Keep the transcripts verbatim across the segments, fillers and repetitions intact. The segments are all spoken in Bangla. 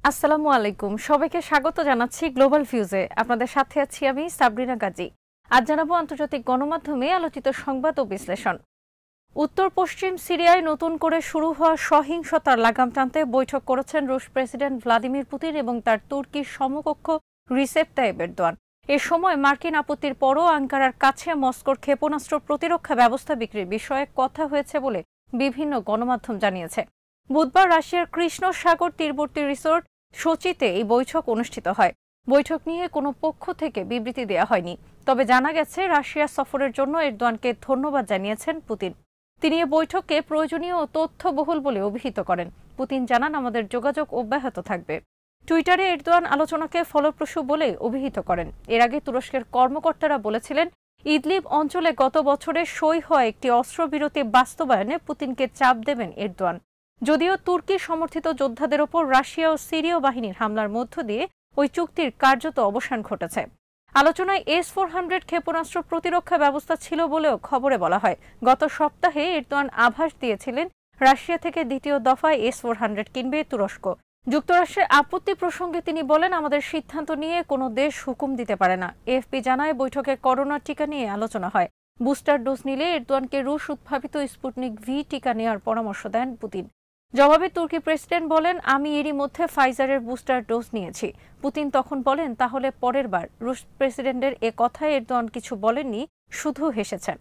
আসসালামু আলাইকুম সবাইকে স্বাগত জানাচ্ছি গ্লোবাল ভিউজে আপনাদের সাথে আছি আমি সাবরিনা গাজী। আজ জানাবো আন্তর্জাতিক গণমাধ্যমে আলোচিত সংবাদ ও বিশ্লেষণ। উত্তর পশ্চিম সিরিয়ায় নতুন করে শুরু হওয়া সহিংসতার লাগাম টানতে বৈঠক করেছেন রুশ প্রেসিডেন্ট ভ্লাদিমির পুতিন এবং তার তুর্কির সমকক্ষ রিসেপ তাইয়েপ এরদোয়ান। এ সময় মার্কিন আপত্তির পরও আঙ্কারার কাছে মস্কোর ক্ষেপণাস্ত্র প্রতিরক্ষা ব্যবস্থা বিক্রির বিষয়ে কথা হয়েছে বলে বিভিন্ন গণমাধ্যম জানিয়েছে। বুধবার রাশিয়ার কৃষ্ণ সাগর তীরবর্তী রিসোর্ট সোচিতে এই বৈঠক অনুষ্ঠিত হয়। বৈঠক নিয়ে কোনো পক্ষ থেকে বিবৃতি দেওয়া হয়নি, তবে জানা গেছে রাশিয়া সফরের জন্য এরদোয়ানকে ধন্যবাদ জানিয়েছেন পুতিন। তিনি এ বৈঠককে প্রয়োজনীয় ও তথ্যবহুল বলে অভিহিত করেন। পুতিন জানান, আমাদের যোগাযোগ অব্যাহত থাকবে। টুইটারে এরদোয়ান আলোচনাকে ফলপ্রসূ বলে অভিহিত করেন। এর আগে তুরস্কের কর্মকর্তারা বলেছিলেন, ইদলিব অঞ্চলে গত বছরে সই হওয়া একটি অস্ত্রবিরতি বাস্তবায়নে পুতিনকে চাপ দেবেন এরদোয়ান। যদিও তুর্কি সমর্থিত যোদ্ধাদের ওপর রাশিয়া ও সিরীয় বাহিনীর হামলার মধ্য দিয়ে ওই চুক্তির কার্যত অবসান ঘটেছে। আলোচনায় এস ফোর হান্ড্রেড ক্ষেপণাস্ত্র প্রতিরক্ষা ব্যবস্থা ছিল বলেও খবরে বলা হয়। গত সপ্তাহে এরদোয়ান আভাস দিয়েছিলেন, রাশিয়া থেকে দ্বিতীয় দফায় এস ফোর হান্ড্রেড কিনবে তুরস্ক। যুক্তরাষ্ট্রের আপত্তি প্রসঙ্গে তিনি বলেন, আমাদের সিদ্ধান্ত নিয়ে কোনো দেশ হুকুম দিতে পারে না। এএফপি জানায়, বৈঠকে করোনা টিকা নিয়ে আলোচনা হয়। বুস্টার ডোজ নিলে এরদোয়ানকে রুশ উদ্ভাবিত স্পুটনিক ভি টিকা নেওয়ার পরামর্শ দেন পুতিন। জবাবে তুর্কি প্রেসিডেন্ট বলেন, আমি এরই মধ্যে ফাইজারের বুস্টার ডোজ নিয়েছি। পুতিন তখন বলেন, তাহলে পরের বার। রুশ প্রেসিডেন্টের এ কথায় এরদোয়ান কিছু বলেননি, শুধু হেসেছেন।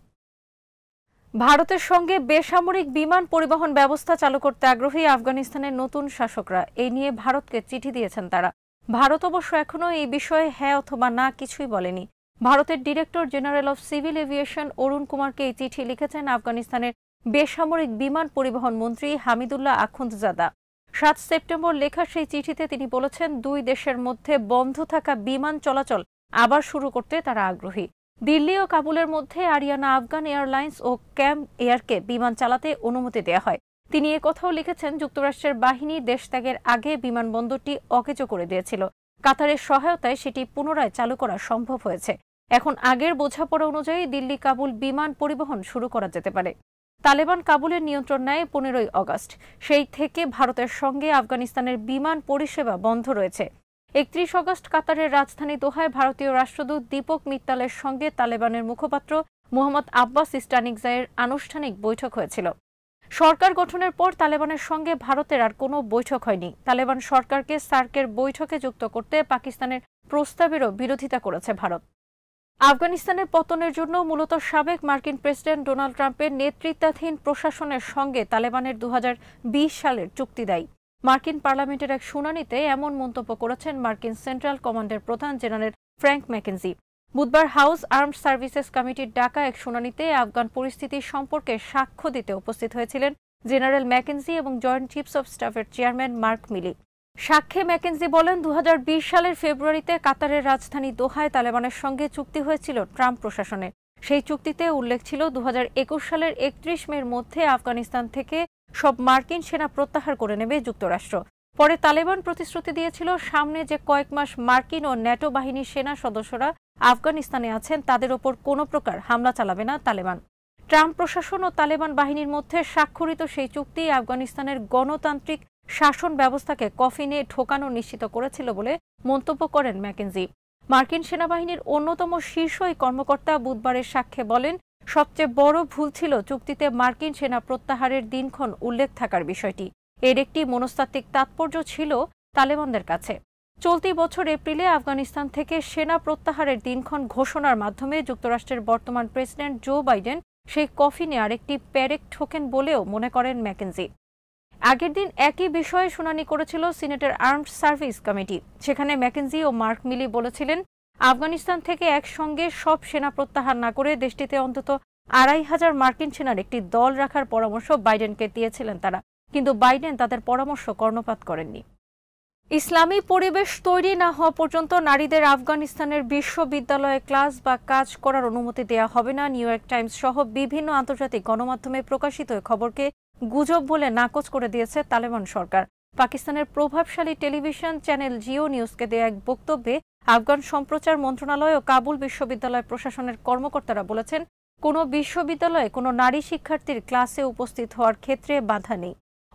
ভারতের সঙ্গে বেসামরিক বিমান পরিবহন ব্যবস্থা চালু করতে আগ্রহী আফগানিস্তানের নতুন শাসকরা। এই নিয়ে ভারতকে চিঠি দিয়েছেন তারা। ভারত অবশ্য এখনও এই বিষয়ে হ্যাঁ অথবা না কিছুই বলেনি। ভারতের director general of civil aviation Arun কুমারকে এই চিঠি লিখেছেন আফগানিস্তানের বেসামরিক বিমান পরিবহন মন্ত্রী হামিদুল্লাহ আখুন্দজাদা। সাত সেপ্টেম্বর লেখা সেই চিঠিতে তিনি বলেছেন, দুই দেশের মধ্যে বন্ধ থাকা বিমান চলাচল আবার শুরু করতে তারা আগ্রহী। দিল্লি ও কাবুলের মধ্যে আরিয়ানা আফগান এয়ারলাইন্স ও ক্যাম্প এয়ারকে বিমান চালাতে অনুমতি দেওয়া হয়। তিনি এ কথাও লিখেছেন, যুক্তরাষ্ট্রের বাহিনী দেশত্যাগের আগে বিমানবন্দরটি অকেজো করে দিয়েছিল। কাতারের সহায়তায় সেটি পুনরায় চালু করা সম্ভব হয়েছে। এখন আগের বোঝাপড়া অনুযায়ী দিল্লি কাবুল বিমান পরিবহন শুরু করা যেতে পারে। তালেবান কাবুলের নিয়ন্ত্রণ নেয় পনেরোই আগস্ট। সেই থেকে ভারতের সঙ্গে আফগানিস্তানের বিমান পরিষেবা বন্ধ রয়েছে। একত্রিশ আগস্ট কাতারের রাজধানী দোহায় ভারতীয় রাষ্ট্রদূত দীপক মিত্তালের সঙ্গে তালেবানের মুখপাত্র মোহাম্মদ আব্বাস ইস্টানিকজাইয়ের আনুষ্ঠানিক বৈঠক হয়েছিল। সরকার গঠনের পর তালেবানের সঙ্গে ভারতের আর কোনো বৈঠক হয়নি। তালেবান সরকারকে সার্কের বৈঠকে যুক্ত করতে পাকিস্তানের প্রস্তাবেরও বিরোধিতা করেছে ভারত। আফগানিস্তানের পতনের জন্য মূলত সাবেক মার্কিন প্রেসিডেন্ট ডোনাল্ড ট্রাম্পের নেতৃত্বাধীন প্রশাসনের সঙ্গে তালেবানের দু হাজার বিশ সালের চুক্তি দায়ী। মার্কিন পার্লামেন্টের এক শুনানিতে এমন মন্তব্য করেছেন মার্কিন সেন্ট্রাল কমান্ডের প্রধান জেনারেল ফ্র্যাঙ্ক ম্যাকেনজি। বুধবার হাউস আর্মড সার্ভিসেস কমিটির ডাকা এক শুনানিতে আফগান পরিস্থিতি সম্পর্কে সাক্ষ্য দিতে উপস্থিত হয়েছিলেন জেনারেল ম্যাকেনজি এবং জয়েন্ট চিফস অব স্টাফের চেয়ারম্যান মার্ক মিলি। সাক্ষ্যে ম্যাকেনজি বলেন, দু হাজার বিশ সালের ফেব্রুয়ারিতে কাতারের রাজধানী দোহায় তালেবানের সঙ্গে চুক্তি হয়েছিল ট্রাম্প প্রশাসনের। সেই চুক্তিতে উল্লেখ ছিল, দু হাজার একুশ সালের একত্রিশ মের মধ্যে আফগানিস্তান থেকে সব মার্কিন সেনা প্রত্যাহার করে নেবে যুক্তরাষ্ট্র। পরে তালেবান প্রতিশ্রুতি দিয়েছিল, সামনে যে কয়েক মাস মার্কিন ও ন্যাটো বাহিনীর সেনা সদস্যরা আফগানিস্তানে আছেন তাদের ওপর কোনো প্রকার হামলা চালাবে না তালেবান। ট্রাম্প প্রশাসন ও তালেবান বাহিনীর মধ্যে স্বাক্ষরিত সেই চুক্তি আফগানিস্তানের গণতান্ত্রিক শাসন ব্যবস্থাকে কফিনে ঢোকানো নিশ্চিত করেছিল বলে মন্তব্য করেন ম্যাকেনজি। মার্কিন সেনাবাহিনীর অন্যতম শীর্ষ এই কর্মকর্তা বুধবারের সাক্ষ্যে বলেন, সবচেয়ে বড় ভুল ছিল চুক্তিতে মার্কিন সেনা প্রত্যাহারের দিনক্ষণ উল্লেখ থাকার বিষয়টি। এর একটি মনস্তাত্ত্বিক তাৎপর্য ছিল তালেবানদের কাছে। চলতি বছর এপ্রিলে আফগানিস্তান থেকে সেনা প্রত্যাহারের দিনক্ষণ ঘোষণার মাধ্যমে যুক্তরাষ্ট্রের বর্তমান প্রেসিডেন্ট জো বাইডেন সেই কফিনে আরেকটি প্যারেক ঠোকেন বলেও মনে করেন ম্যাকেনজি। আগের দিন একই বিষয়ে শুনানি করেছিল সিনেটের আর্মড সার্ভিস কমিটি। সেখানে ম্যাকেনজি ও মার্ক মিলি বলেছিলেন, আফগানিস্তান থেকে একসঙ্গে সব সেনা প্রত্যাহার না করে দেশটিতে অন্তত আড়াই হাজার মার্কিন সেনার একটি দল রাখার পরামর্শ বাইডেনকে দিয়েছিলেন তারা, কিন্তু বাইডেন তাদের পরামর্শ কর্ণপাত করেননি। ইসলামী পরিবেশ তৈরি না হওয়া পর্যন্ত নারীদের আফগানিস্তানের বিশ্ববিদ্যালয়ে ক্লাস বা কাজ করার অনুমতি দেওয়া হবে না। নিউ ইয়র্ক টাইমস সহ বিভিন্ন আন্তর্জাতিক গণমাধ্যমে প্রকাশিত খবরকে গুজব বলে নাকচ করে দিয়েছে তালেবান সরকার। পাকিস্তানের প্রভাবশালী টেলিভিশন চ্যানেল জিও নিউজকে দেয়া এক বক্তব্যে আফগান সম্প্রচার মন্ত্রণালয় ও কাবুল বিশ্ববিদ্যালয় প্রশাসনের কর্মকর্তারা বলেছেন, কোনো বিশ্ববিদ্যালয়ে কোনো নারী শিক্ষার্থীর ক্লাসে উপস্থিত হওয়ার ক্ষেত্রে বাধা নেই।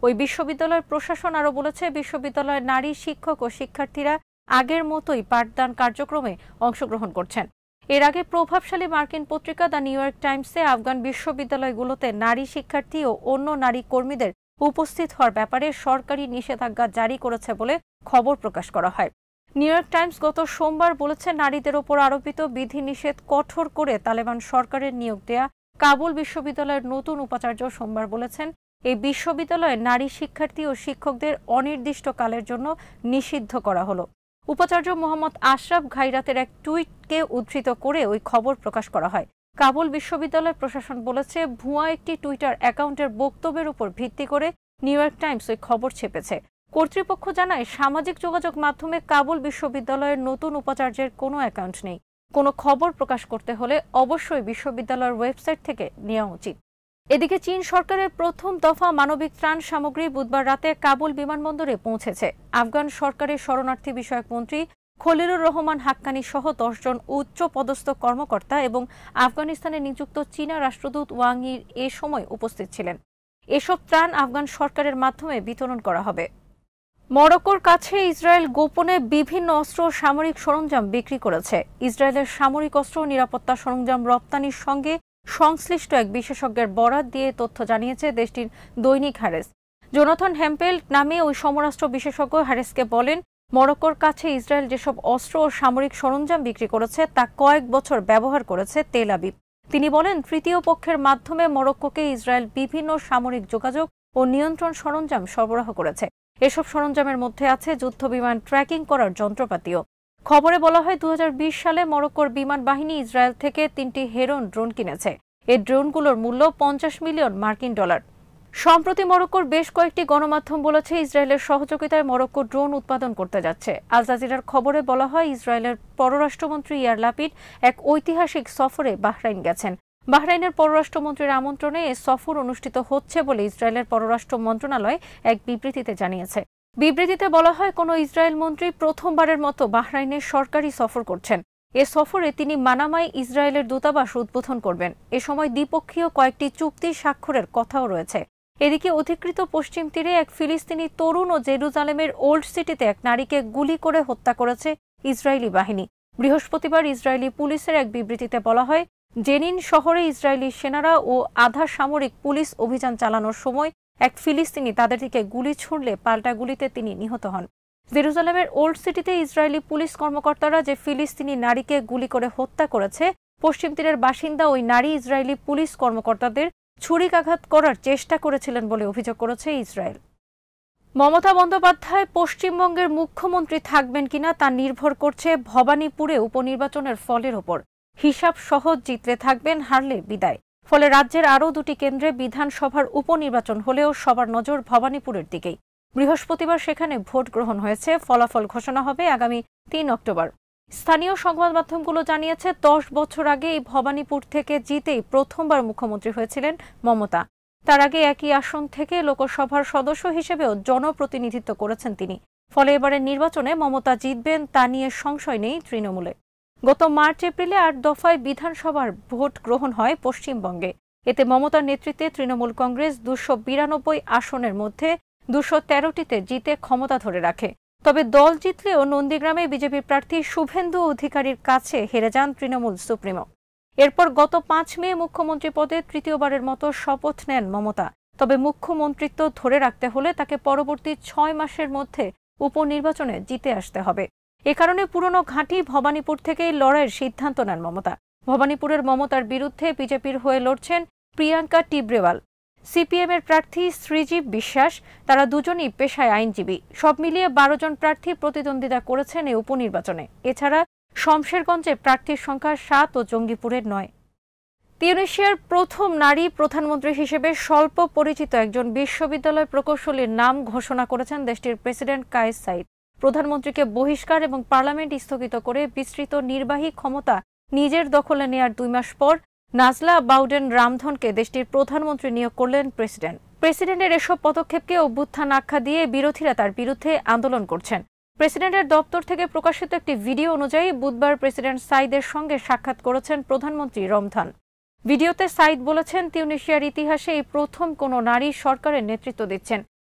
ওই বিশ্ববিদ্যালয়ের প্রশাসন আরও বলেছে, বিশ্ববিদ্যালয়ের নারী শিক্ষক ও শিক্ষার্থীরা আগের মতোই পাঠদান কার্যক্রমে অংশগ্রহণ করছেন। এর আগে প্রভাবশালী মার্কিন পত্রিকা দ্য নিউ ইয়র্ক টাইমসে আফগান বিশ্ববিদ্যালয়গুলোতে নারী শিক্ষার্থী ও অন্য নারী কর্মীদের উপস্থিত হওয়ার ব্যাপারে সরকারি নিষেধাজ্ঞা জারি করেছে বলে খবর প্রকাশ করা হয়। নিউ ইয়র্ক টাইমস গত সোমবার বলেছে, নারীদের ওপর আরোপিত বিধিনিষেধ কঠোর করে তালেবান সরকারের নিয়োগ দেয়া কাবুল বিশ্ববিদ্যালয়ের নতুন উপাচার্য সোমবার বলেছেন, এই বিশ্ববিদ্যালয়ে নারী শিক্ষার্থী ও শিক্ষকদের অনির্দিষ্টকালের জন্য নিষিদ্ধ করা হলো। উপাচার্য মোহাম্মদ আশরাফ ঘাইরাতের এক টুইটকে উদ্ধৃত করে ওই খবর প্রকাশ করা হয়। কাবুল বিশ্ববিদ্যালয় প্রশাসন বলেছে, ভুয়া একটি টুইটার অ্যাকাউন্টের বক্তব্যের উপর ভিত্তি করে নিউ ইয়র্ক টাইমস ওই খবর ছেপেছে। কর্তৃপক্ষ জানায়, সামাজিক যোগাযোগ মাধ্যমে কাবুল বিশ্ববিদ্যালয়ের নতুন উপাচার্যের কোনো অ্যাকাউন্ট নেই। কোনো খবর প্রকাশ করতে হলে অবশ্যই বিশ্ববিদ্যালয়ের ওয়েবসাইট থেকে নেওয়া উচিত। এদিকে চীন সরকারের প্রথম দফা মানবিক ত্রাণ সামগ্রী বুধবার রাতে কাবুল বিমানবন্দরে পৌঁছেছে। আফগান সরকারের শরণার্থী বিষয়ক মন্ত্রী খলিলুর রহমান হাক্কানি সহ দশজন উচ্চ পদস্থ কর্মকর্তা এবং আফগানিস্তানে নিযুক্ত চীনা রাষ্ট্রদূত ওয়াং ই এ সময় উপস্থিত ছিলেন। এসব ত্রাণ আফগান সরকারের মাধ্যমে বিতরণ করা হবে। মরক্কোর কাছে ইসরায়েল গোপনে বিভিন্ন অস্ত্র ও সামরিক সরঞ্জাম বিক্রি করেছে। ইসরায়েলের সামরিক অস্ত্র ও নিরাপত্তা সরঞ্জাম রপ্তানির সঙ্গে সংশ্লিষ্ট এক বিশেষজ্ঞের বরাত দিয়ে তথ্য জানিয়েছে দেশটির দৈনিক হ্যারেস। জোনাথন হ্যাম্পেল নামে ওই সমরাষ্ট্র বিশেষজ্ঞ হ্যারেসকে বলেন, মরক্কোর কাছে ইসরায়েল যেসব অস্ত্র ও সামরিক সরঞ্জাম বিক্রি করেছে তা কয়েক বছর ব্যবহার করেছে তেল আবিব। তিনি বলেন, তৃতীয় পক্ষের মাধ্যমে মরক্কোকে ইসরায়েল বিভিন্ন সামরিক যোগাযোগ ও নিয়ন্ত্রণ সরঞ্জাম সরবরাহ করেছে। এসব সরঞ্জামের মধ্যে আছে যুদ্ধবিমান ট্র্যাকিং করার যন্ত্রপাতিও। খবরে বলা হয়, দু হাজার বিশ সালে মরক্কোর বিমান বাহিনী ইসরায়েল থেকে তিনটি হেরন ড্রোন কিনেছে। এই ড্রোনগুলোর মূল্য পঞ্চাশ মিলিয়ন মার্কিন ডলার। সম্প্রতি মরক্কোর বেশ কয়েকটি গণমাধ্যম বলেছে, ইসরায়েলের সহযোগিতায় মরক্কো ড্রোন উৎপাদন করতে যাচ্ছে। আল জাজিরার খবরে বলা হয়, ইসরায়েলের পররাষ্ট্রমন্ত্রী ইয়ার লাপিড এক ঐতিহাসিক সফরে বাহরাইন গেছেন। বাহরাইনের পররাষ্ট্রমন্ত্রীর আমন্ত্রণে এ সফর অনুষ্ঠিত হচ্ছে বলে ইসরায়েলের পররাষ্ট্র মন্ত্রণালয় এক বিবৃতিতে জানিয়েছে। বিবৃতিতে বলা হয়, কোনো ইসরায়েল মন্ত্রী প্রথমবারের মতো বাহরাইনের সরকারি সফর করছেন। এ সফরে তিনি মানামায় ইসরায়েলের দূতাবাস উদ্বোধন করবেন। এ সময় দ্বিপক্ষীয় কয়েকটি চুক্তি স্বাক্ষরের কথাও রয়েছে। এদিকে অধিকৃত পশ্চিম তীরে এক ফিলিস্তিনি তরুণ ও জেরুজালেমের ওল্ড সিটিতে এক নারীকে গুলি করে হত্যা করেছে ইসরায়েলি বাহিনী। বৃহস্পতিবার ইসরায়েলি পুলিশের এক বিবৃতিতে বলা হয়, জেনিন শহরে ইসরায়েলি সেনারা ও আধা সামরিক পুলিশ অভিযান চালানোর সময় এক ফিলিস্তিনি তাদের দিকে গুলি ছুড়লে পাল্টা গুলিতে তিনি নিহত হন। জেরুজালেমের ওল্ড সিটিতে ইসরায়েলি পুলিশ কর্মকর্তারা যে ফিলিস্তিনি নারীকে গুলি করে হত্যা করেছে, পশ্চিম তীরের বাসিন্দা ওই নারী ইসরায়েলি পুলিশ কর্মকর্তাদের ছুরিকাঘাত করার চেষ্টা করেছিলেন বলে অভিযোগ করেছে ইসরায়েল। মমতা বন্দ্যোপাধ্যায় পশ্চিমবঙ্গের মুখ্যমন্ত্রী থাকবেন কিনা তা নির্ভর করছে ভবানীপুরে উপনির্বাচনের ফলের ওপর। হিসাব সহজ, জিতলে থাকবেন, হারলে বিদায়। ফলে রাজ্যের আরও দুটি কেন্দ্রে বিধানসভার উপনির্বাচন হলেও সবার নজর ভবানীপুরের দিকেই। বৃহস্পতিবার সেখানে ভোট গ্রহণ হয়েছে। ফলাফল ঘোষণা হবে আগামী তিন অক্টোবর। স্থানীয় সংবাদ মাধ্যমগুলো জানিয়েছে, দশ বছর আগে এই ভবানীপুর থেকে জিতেই প্রথমবার মুখ্যমন্ত্রী হয়েছিলেন মমতা। তার আগে একই আসন থেকে লোকসভার সদস্য হিসেবেও জনপ্রতিনিধিত্ব করেছেন তিনি। ফলে এবারের নির্বাচনে মমতা জিতবেন তা নিয়ে সংশয় নেই তৃণমূলে। গত মার্চ এপ্রিলে আট দফায় বিধানসভার ভোট গ্রহণ হয় পশ্চিমবঙ্গে। এতে মমতার নেতৃত্বে তৃণমূল কংগ্রেস দুশো বিরানব্বই আসনের মধ্যে দুশো তেরোটিতে জিতে ক্ষমতা ধরে রাখে। তবে দল জিতলেও নন্দীগ্রামে বিজেপি প্রার্থী শুভেন্দু অধিকারীর কাছে হেরে যান তৃণমূল সুপ্রিমো। এরপর গত পাঁচ মে মুখ্যমন্ত্রী পদে তৃতীয়বারের মতো শপথ নেন মমতা। তবে মুখ্যমন্ত্রিত্ব ধরে রাখতে হলে তাকে পরবর্তী ছয় মাসের মধ্যে উপনির্বাচনে জিতে আসতে হবে। এ কারণে পুরনো ঘাঁটি ভবানীপুর থেকেই লড়াইয়ের সিদ্ধান্ত নেন মমতা। ভবানীপুরের মমতার বিরুদ্ধে বিজেপির হয়ে লড়ছেন প্রিয়াঙ্কা টিব্রেওয়াল, সিপিএমের প্রার্থী শ্রীজীব বিশ্বাস। তারা দুজনই পেশায় আইনজীবী। সব মিলিয়ে বারো জন প্রার্থী প্রতিদ্বন্দ্বিতা করেছেন এই উপনির্বাচনে। এছাড়া শমশেরগঞ্জে প্রার্থীর সংখ্যা সাত ও জঙ্গিপুরের নয়। তিউনিসিয়ার প্রথম নারী প্রধানমন্ত্রী হিসেবে স্বল্প পরিচিত একজন বিশ্ববিদ্যালয় প্রকৌশলীর নাম ঘোষণা করেছেন দেশটির প্রেসিডেন্ট কায়েস সাইদ। প্রধানমন্ত্রীকে বহিষ্কার এবং পার্লামেন্ট স্থগিত করে বিস্তৃত নির্বাহী ক্ষমতা নিজের দখলে নেয়ার দুই মাস পর নাজলা বাউডেন রামধনকে দেশটির প্রধানমন্ত্রী নিয়োগ করলেন প্রেসিডেন্ট। প্রেসিডেন্টের এসব পদক্ষেপকে অভ্যুত্থান আখ্যা দিয়ে বিরোধীরা তার বিরুদ্ধে আন্দোলন করছেন। প্রেসিডেন্টের দপ্তর থেকে প্রকাশিত একটি ভিডিও অনুযায়ী বুধবার প্রেসিডেন্ট সাইদের সঙ্গে সাক্ষাৎ করেছেন প্রধানমন্ত্রী রমধান। ভিডিওতে সাইদ বলেছেন, তিউনিসিয়ার ইতিহাসে এই প্রথম কোনো নারী সরকারের নেতৃত্ব দিচ্ছেন।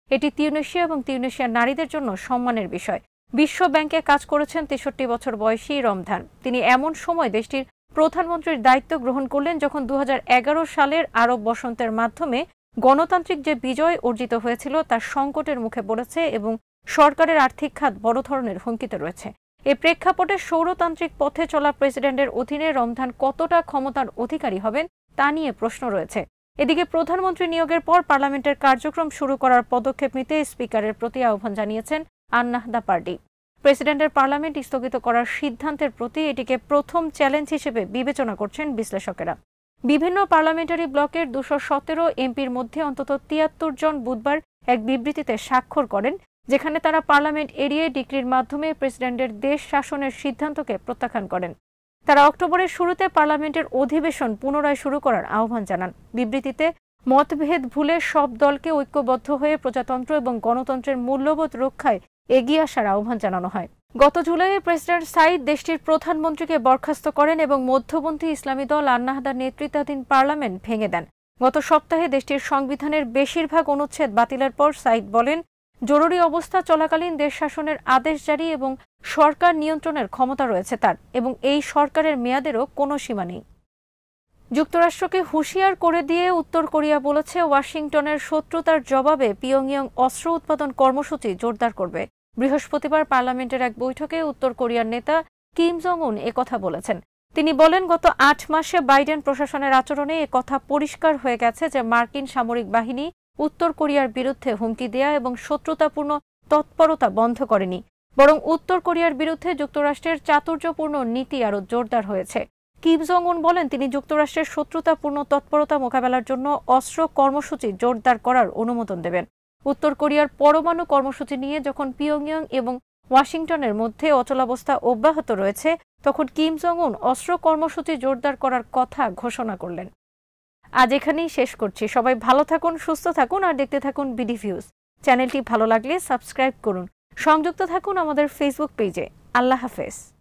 এটি তিউনিসিয়া এবং তিউনিসিয়ার নারীদের জন্য সম্মানের বিষয়। বিশ্ব ব্যাংকে কাজ করেছেন তেষট্টি বছর বয়সী রমজান। তিনি এমন সময় দেশটির প্রধানমন্ত্রীর দায়িত্ব গ্রহণ করলেন যখন দু হাজার এগারো সালের আরব বসন্তের মাধ্যমে গণতান্ত্রিক যে বিজয় অর্জিত হয়েছিল তা সংকটের মুখে পড়েছে এবং সরকারের আর্থিক খাত বড় ধরনের হুমকিতে রয়েছে। এই প্রেক্ষাপটে সৌরতান্ত্রিক পথে চলা প্রেসিডেন্টের অধীনে রমজান কতটা ক্ষমতার অধিকারী হবেন তা নিয়ে প্রশ্ন রয়েছে। এদিকে প্রধানমন্ত্রী নিয়োগের পর পার্লামেন্টের কার্যক্রম শুরু করার পদক্ষেপ নিতে স্পিকারের প্রতি আহ্বান জানিয়েছেন আন্নাহদা পার্টি। প্রেসিডেন্টের পার্লামেন্ট স্থগিত করার সিদ্ধান্তের প্রতি এটিকে প্রথম চ্যালেঞ্জ হিসেবে বিবেচনা করছেন বিশ্লেষকেরা। বিভিন্ন পার্লামেন্টারি ব্লকের দুশো সতেরো এমপির মধ্যে অন্তত তিয়াত্তর জন বুধবার এক বিবৃতিতে স্বাক্ষর করেন, যেখানে তারা পার্লামেন্ট এড়িয়ে ডিক্রির মাধ্যমে প্রেসিডেন্টের দেশ শাসনের সিদ্ধান্তকে প্রত্যাখ্যান করেন। তারা অক্টোবরের শুরুতে পার্লামেন্টের অধিবেশন পুনরায় শুরু করার আহ্বান জানান। বিবৃতিতে মতভেদ ভুলে সব দলকে ঐক্যবদ্ধ হয়ে প্রজাতন্ত্র এবং গণতন্ত্রের মূল্যবোধ রক্ষায় এগিয়ে আসার আহ্বান জানানো হয়। গত জুলাইয়ে প্রেসিডেন্ট সাইদ দেশটির প্রধানমন্ত্রীকে বরখাস্ত করেন এবং মধ্যপন্থী ইসলামী দল আন্নাহদার নেতৃত্বাধীন পার্লামেন্ট ভেঙে দেন। গত সপ্তাহে দেশটির সংবিধানের বেশিরভাগ অনুচ্ছেদ বাতিলের পর সাইদ বলেন, জরুরি অবস্থা চলাকালীন দেশ শাসনের আদেশ জারি এবং সরকার নিয়ন্ত্রণের ক্ষমতা রয়েছে তার, এবং এই সরকারের মেয়াদেরও কোনো সীমা নেই। যুক্তরাষ্ট্রকে হুঁশিয়ার করে দিয়ে উত্তর কোরিয়া বলেছে ওয়াশিংটনের শত্রুতার জবাবে পিয়ংইয়ং অস্ত্র উৎপাদন কর্মসূচি জোরদার করবে। বৃহস্পতিবার পার্লামেন্টের এক বৈঠকে উত্তর কোরিয়ার নেতা কিম জং উন একথা বলেছেন। তিনি বলেন, গত আট মাসে বাইডেন প্রশাসনের আচরণে একথা পরিষ্কার হয়ে গেছে যে মার্কিন সামরিক বাহিনী উত্তর কোরিয়ার বিরুদ্ধে হুমকি দেয়া এবং শত্রুতাপূর্ণ তৎপরতা বন্ধ করেনি, বরং উত্তর কোরিয়ার বিরুদ্ধে যুক্তরাষ্ট্রের চাতুর্যপূর্ণ নীতি আরও জোরদার হয়েছে। কিম জং উন বলেন, তিনি যুক্তরাষ্ট্রের শত্রুতাপূর্ণ তৎপরতা মোকাবেলার জন্য অস্ত্র কর্মসূচি জোরদার করার অনুমোদন দেবেন। উত্তর কোরিয়ার পরমাণু কর্মসূচি নিয়ে যখন পিয়ংইয়ং এবং ওয়াশিংটনের মধ্যে অচলাবস্থা অব্যাহত রয়েছে, তখন কিম জং উন অস্ত্র কর্মসূচি জোরদার করার কথা ঘোষণা করলেন। আজ এখানেই শেষ করছি। সবাই ভালো থাকুন, সুস্থ থাকুন আর দেখতে থাকুন বিডি ভিউজ। চ্যানেলটি ভালো লাগলে সাবস্ক্রাইব করুন। সংযুক্ত থাকুন আমাদের ফেসবুক পেজে। আল্লাহ হাফেজ।